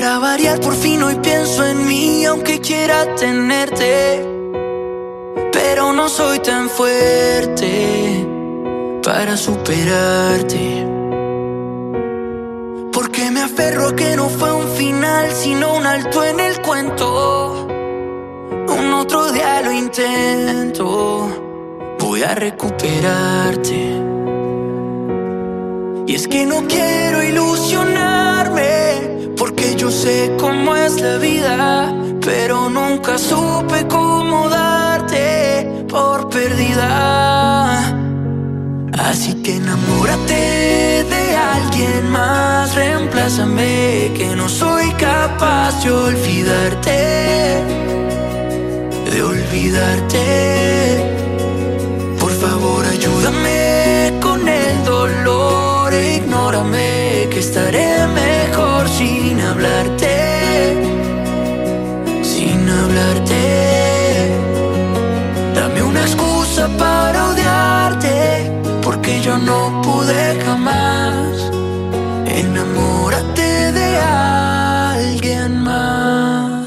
Para variar por fin hoy pienso en mí, aunque quiera tenerte, pero no soy tan fuerte para superarte. Porque me aferro a que no fue un final, sino un alto en el cuento. Un otro día lo intento, voy a recuperarte. Y es que no quiero ilusionarme, porque yo sé cómo es la vida, pero nunca supe cómo darte por perdida. Así que enamórate de alguien más, reemplázame, que no soy capaz de olvidarte, de olvidarte. Por favor, ayúdame con el dolor, ignórame, que estaré mejor sin hablarte, sin hablarte. Dame una excusa para odiarte, porque yo no pude jamás. Enamórate de alguien más.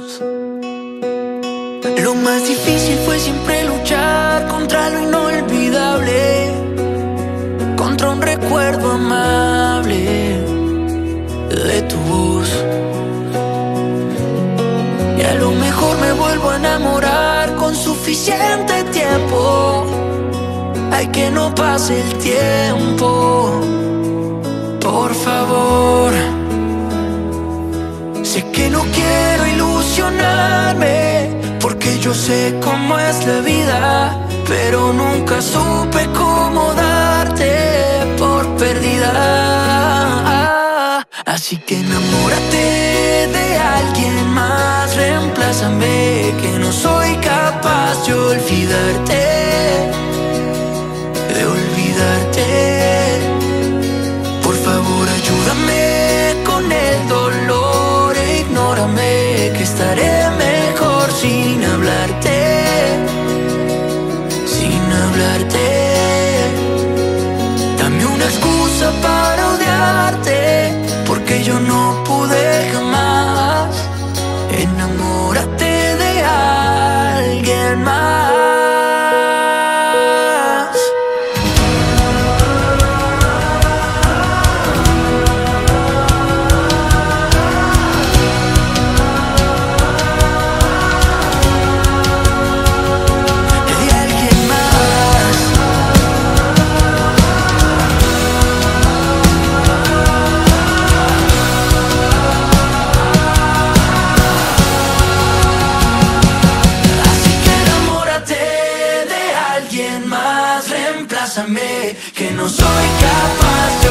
Lo más difícil fue siempre luchar contra lo inolvidable, contra un recuerdo amable de tu voz. Y a lo mejor me vuelvo a enamorar con suficiente tiempo. Ay, que no pase el tiempo, por favor. Sé que no quiero ilusionarme, porque yo sé cómo es la vida, pero nunca supe cómo darte por perdida. Así que enamórate de alguien más, reemplázame, que no soy capaz de olvidarte, de olvidarte. Por favor, ayúdame con el dolor, ignórame, que estaré mejor sin hablarte, sin hablarte. Dame una excusa para odiarte, porque yo no pude jamás. Enamórate de alguien más. Que no soy capaz de